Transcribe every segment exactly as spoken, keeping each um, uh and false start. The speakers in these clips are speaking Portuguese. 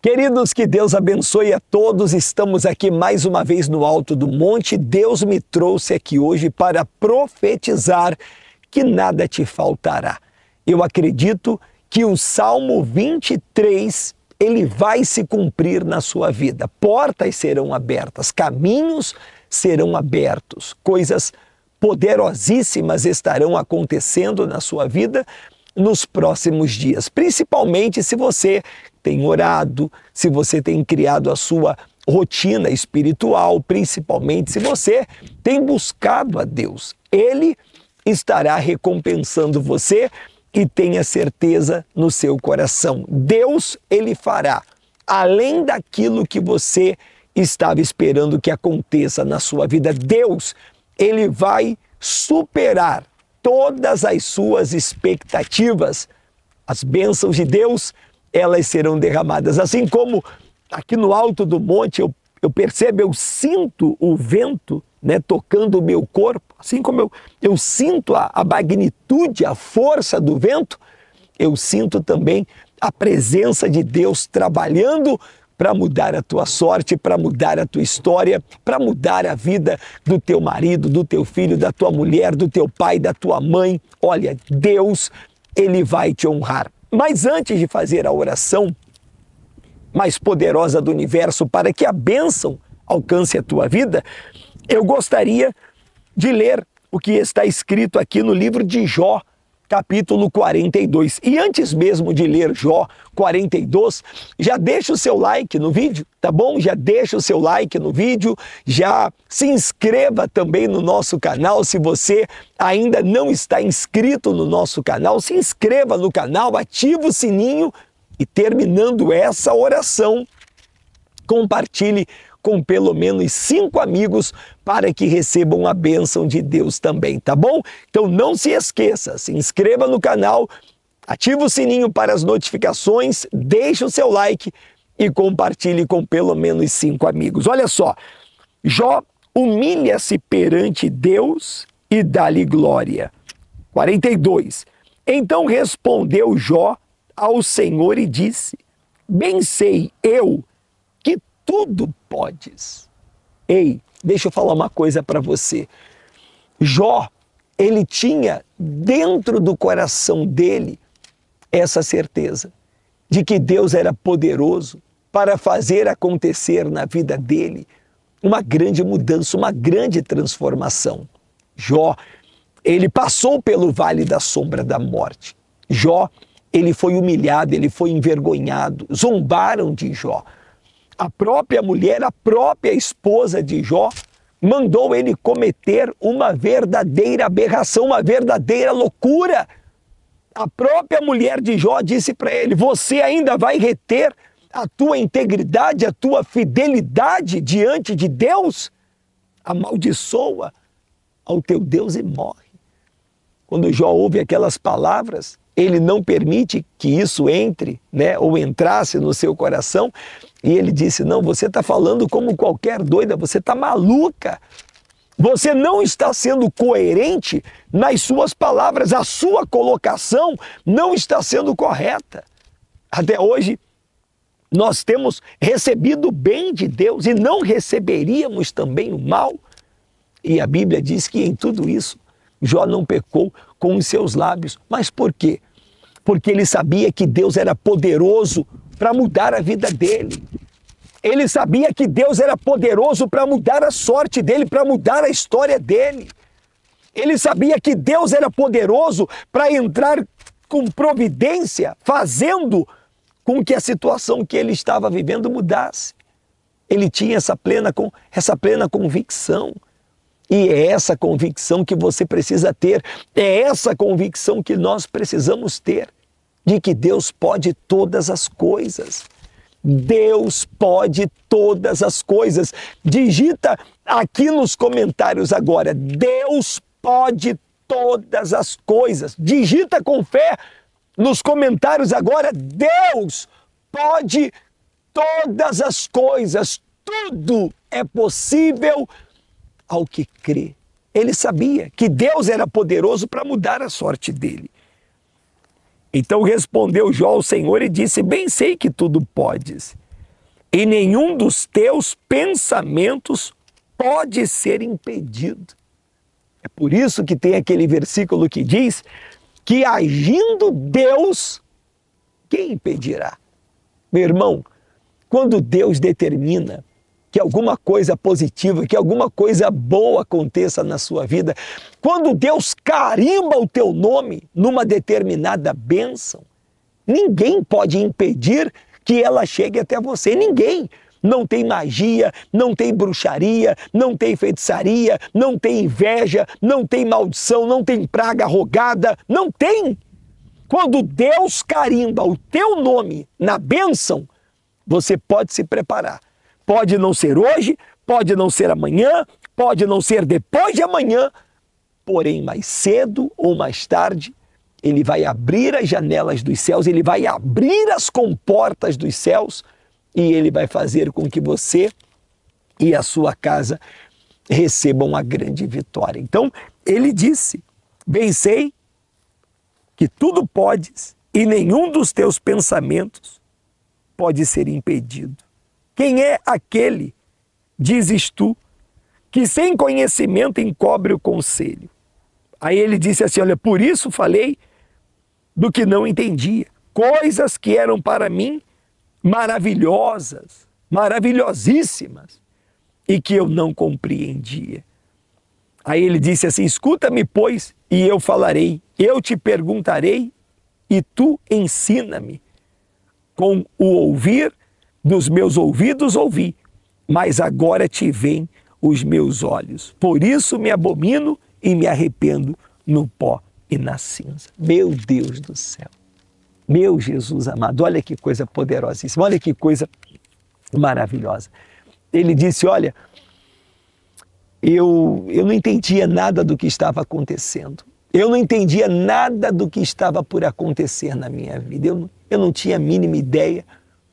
Queridos, que Deus abençoe a todos. Estamos aqui mais uma vez no alto do monte. Deus me trouxe aqui hoje para profetizar que nada te faltará. Eu acredito que o Salmo vinte e três, ele vai se cumprir na sua vida. Portas serão abertas, caminhos serão abertos, coisas poderosíssimas estarão acontecendo na sua vida nos próximos dias, principalmente se você tem orado, se você tem criado a sua rotina espiritual, principalmente se você tem buscado a Deus. Ele estará recompensando você e tenha certeza no seu coração. Deus, ele fará além daquilo que você estava esperando que aconteça na sua vida. Deus, ele vai superar todas as suas expectativas. As bênçãos de Deus, elas serão derramadas. Assim como aqui no alto do monte eu, eu percebo, eu sinto o vento, né, tocando o meu corpo, assim como eu, eu sinto a, a magnitude, a força do vento, eu sinto também a presença de Deus trabalhando para mudar a tua sorte, para mudar a tua história, para mudar a vida do teu marido, do teu filho, da tua mulher, do teu pai, da tua mãe. Olha, Deus, ele vai te honrar. Mas antes de fazer a oração mais poderosa do universo para que a bênção alcance a tua vida, eu gostaria de ler o que está escrito aqui no livro de Jó, capítulo quarenta e dois. E antes mesmo de ler Jó quarenta e dois, já deixa o seu like no vídeo, tá bom? Já deixa o seu like no vídeo, já se inscreva também no nosso canal. Se você ainda não está inscrito no nosso canal, se inscreva no canal, ativa o sininho e, terminando essa oração, compartilhe com pelo menos cinco amigos para que recebam a bênção de Deus também, tá bom? Então não se esqueça, se inscreva no canal, ativa o sininho para as notificações, deixe o seu like e compartilhe com pelo menos cinco amigos. Olha só, Jó humilha-se perante Deus e dá-lhe glória. quarenta e dois. Então respondeu Jó ao Senhor e disse: bem sei eu que tudo podes. Ei, deixa eu falar uma coisa para você. Jó, ele tinha dentro do coração dele essa certeza de que Deus era poderoso para fazer acontecer na vida dele uma grande mudança, uma grande transformação. Jó, ele passou pelo vale da sombra da morte. Jó, ele foi humilhado, ele foi envergonhado, zombaram de Jó. A própria mulher, a própria esposa de Jó, mandou ele cometer uma verdadeira aberração, uma verdadeira loucura. A própria mulher de Jó disse para ele: você ainda vai reter a tua integridade, a tua fidelidade diante de Deus? Amaldiçoa ao teu Deus e morre. Quando Jó ouve aquelas palavras, ele não permite que isso entre, né, ou entrasse no seu coração, e ele disse: não, você está falando como qualquer doida, você está maluca, você não está sendo coerente nas suas palavras, a sua colocação não está sendo correta. Até hoje, nós temos recebido o bem de Deus e não receberíamos também o mal, e a Bíblia diz que em tudo isso, Jó não pecou com os seus lábios. Mas por quê? Porque ele sabia que Deus era poderoso para mudar a vida dele. Ele sabia que Deus era poderoso para mudar a sorte dele, para mudar a história dele. Ele sabia que Deus era poderoso para entrar com providência, fazendo com que a situação que ele estava vivendo mudasse. Ele tinha essa plena, essa plena convicção. E é essa convicção que você precisa ter, é essa convicção que nós precisamos ter, de que Deus pode todas as coisas. Deus pode todas as coisas. Digita aqui nos comentários agora: Deus pode todas as coisas. Digita com fé nos comentários agora: Deus pode todas as coisas. Tudo é possível ao que crê. Ele sabia que Deus era poderoso para mudar a sorte dele. Então respondeu Jó ao Senhor e disse: bem sei que tudo podes. e nenhum dos teus pensamentos pode ser impedido. É por isso que tem aquele versículo que diz que agindo Deus, quem impedirá? Meu irmão, quando Deus determina que alguma coisa positiva, que alguma coisa boa aconteça na sua vida, quando Deus carimba o teu nome numa determinada bênção, ninguém pode impedir que ela chegue até você, ninguém. Não tem magia, não tem bruxaria, não tem feitiçaria, não tem inveja, não tem maldição, não tem praga rogada, não tem. Quando Deus carimba o teu nome na bênção, você pode se preparar. Pode não ser hoje, pode não ser amanhã, pode não ser depois de amanhã, porém mais cedo ou mais tarde, Ele vai abrir as janelas dos céus, Ele vai abrir as comportas dos céus e Ele vai fazer com que você e a sua casa recebam uma grande vitória. Então, Ele disse, bem sei que tudo podes e nenhum dos teus pensamentos pode ser impedido. Quem é aquele, dizes tu, que sem conhecimento encobre o conselho? Aí ele disse assim, olha, por isso falei do que não entendia. Coisas que eram para mim maravilhosas, maravilhosíssimas, e que eu não compreendia. Aí ele disse assim, escuta-me, pois, e eu falarei, eu te perguntarei, e tu ensina-me. Com o ouvir dos meus ouvidos ouvi, mas agora te veem os meus olhos. Por isso me abomino e me arrependo no pó e na cinza. Meu Deus do céu, meu Jesus amado, olha que coisa poderosíssima, olha que coisa maravilhosa. Ele disse, olha, eu, eu não entendia nada do que estava acontecendo. Eu não entendia nada do que estava por acontecer na minha vida. Eu, eu não tinha a mínima ideia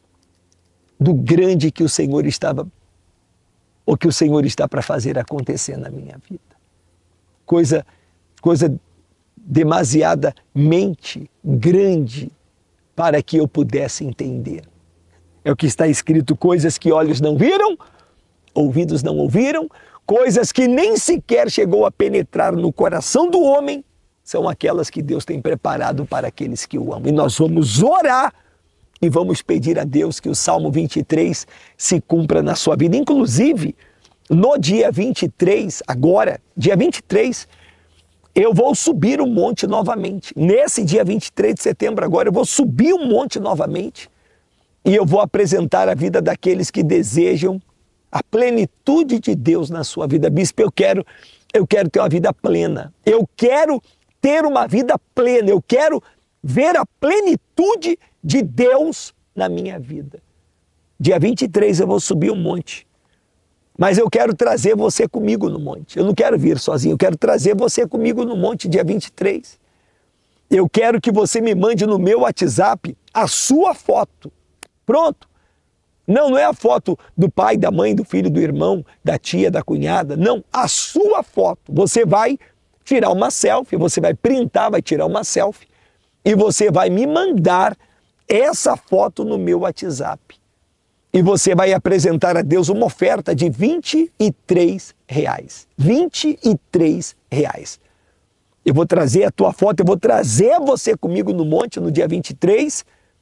do grande que o Senhor estava, ou que o Senhor está para fazer acontecer na minha vida. Coisa, coisa demasiadamente grande para que eu pudesse entender. É o que está escrito, coisas que olhos não viram, ouvidos não ouviram, coisas que nem sequer chegou a penetrar no coração do homem, são aquelas que Deus tem preparado para aqueles que o amam. E nós vamos orar e vamos pedir a Deus que o Salmo vinte e três se cumpra na sua vida. Inclusive, no dia vinte e três, agora, dia vinte e três, eu vou subir o monte novamente. Nesse dia vinte e três de setembro agora, eu vou subir o monte novamente e eu vou apresentar a vida daqueles que desejam a plenitude de Deus na sua vida. Bispo, eu quero, eu quero ter uma vida plena. Eu quero ter uma vida plena. Eu quero ver a plenitude de Deus na minha vida. Dia vinte e três eu vou subir um monte. Mas eu quero trazer você comigo no monte. Eu não quero vir sozinho, eu quero trazer você comigo no monte dia vinte e três. Eu quero que você me mande no meu WhatsApp a sua foto. Pronto. Não, não é a foto do pai, da mãe, do filho, do irmão, da tia, da cunhada. Não, a sua foto. Você vai tirar uma selfie, você vai printar, vai tirar uma selfie e você vai me mandar essa foto no meu WhatsApp. E você vai apresentar a Deus uma oferta de vinte e três reais. vinte e três reais. Eu vou trazer a tua foto, eu vou trazer você comigo no monte no dia vinte e três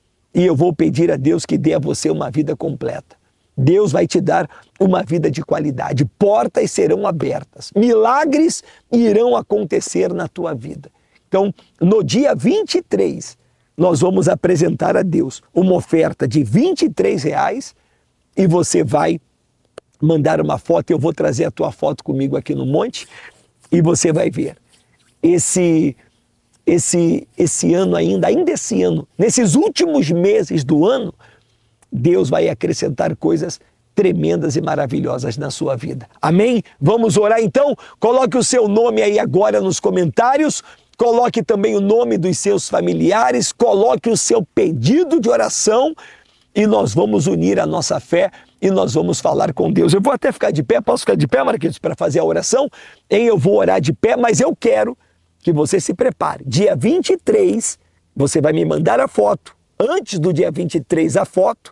e eu vou pedir a Deus que dê a você uma vida completa. Deus vai te dar uma vida de qualidade. Portas serão abertas. Milagres irão acontecer na tua vida. Então, no dia vinte e três, nós vamos apresentar a Deus uma oferta de vinte e três reais e você vai mandar uma foto. Eu vou trazer a tua foto comigo aqui no monte e você vai ver. Esse, esse, esse ano ainda, ainda esse ano, nesses últimos meses do ano, Deus vai acrescentar coisas tremendas e maravilhosas na sua vida. Amém? Vamos orar então? Coloque o seu nome aí agora nos comentários. Coloque também o nome dos seus familiares, coloque o seu pedido de oração e nós vamos unir a nossa fé e nós vamos falar com Deus. Eu vou até ficar de pé, posso ficar de pé, Marquinhos, para fazer a oração? Hein? Eu vou orar de pé, mas eu quero que você se prepare. Dia vinte e três, você vai me mandar a foto, antes do dia vinte e três a foto,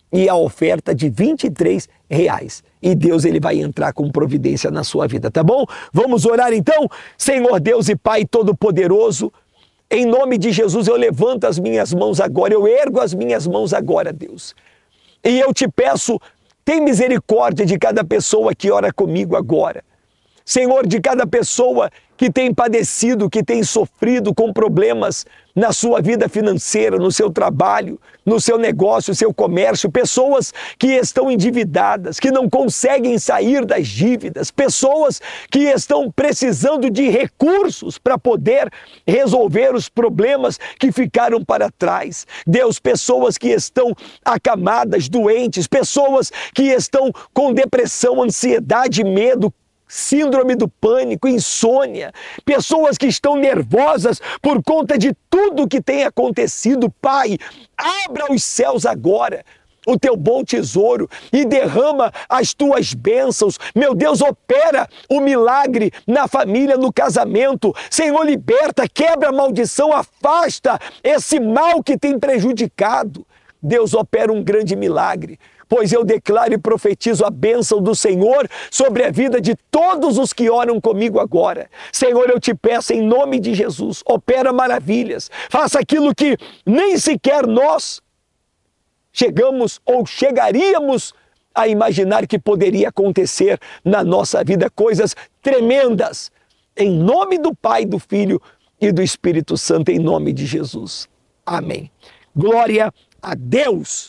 e a oferta de vinte e três reais. E Deus ele vai entrar com providência na sua vida, tá bom? Vamos orar então? Senhor Deus e Pai Todo-Poderoso, em nome de Jesus eu levanto as minhas mãos agora, eu ergo as minhas mãos agora, Deus. E eu te peço, tem misericórdia de cada pessoa que ora comigo agora. Senhor, de cada pessoa que tem padecido, que tem sofrido com problemas na sua vida financeira, no seu trabalho, no seu negócio, no seu comércio, pessoas que estão endividadas, que não conseguem sair das dívidas, pessoas que estão precisando de recursos para poder resolver os problemas que ficaram para trás. Deus, pessoas que estão acamadas, doentes, pessoas que estão com depressão, ansiedade, medo, síndrome do pânico, insônia, pessoas que estão nervosas por conta de tudo que tem acontecido. Pai, abra os céus agora, o teu bom tesouro, e derrama as tuas bênçãos. Meu Deus, opera o milagre na família, no casamento. Senhor, liberta, quebra a maldição, afasta esse mal que tem prejudicado. Deus, opera um grande milagre, pois eu declaro e profetizo a bênção do Senhor sobre a vida de todos os que oram comigo agora. Senhor, eu te peço em nome de Jesus, opera maravilhas, faça aquilo que nem sequer nós chegamos ou chegaríamos a imaginar que poderia acontecer na nossa vida, coisas tremendas, em nome do Pai, do Filho e do Espírito Santo, em nome de Jesus. Amém. Glória a Deus.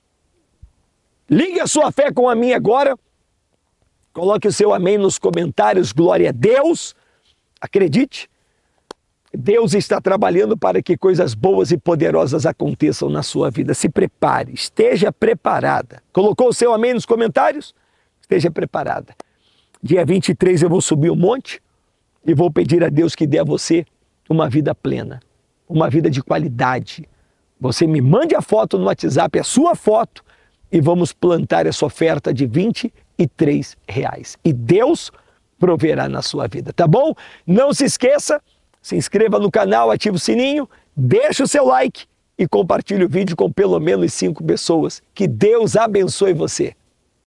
Ligue a sua fé com a minha agora. Coloque o seu amém nos comentários. Glória a Deus. Acredite, Deus está trabalhando para que coisas boas e poderosas aconteçam na sua vida. Se prepare, esteja preparada. Colocou o seu amém nos comentários? Esteja preparada. Dia vinte e três eu vou subir o monte e vou pedir a Deus que dê a você uma vida plena, uma vida de qualidade. Você me mande a foto no WhatsApp, a sua foto, e vamos plantar essa oferta de vinte e três reais. E Deus proverá na sua vida, tá bom? Não se esqueça, se inscreva no canal, ative o sininho, deixe o seu like e compartilhe o vídeo com pelo menos cinco pessoas. Que Deus abençoe você.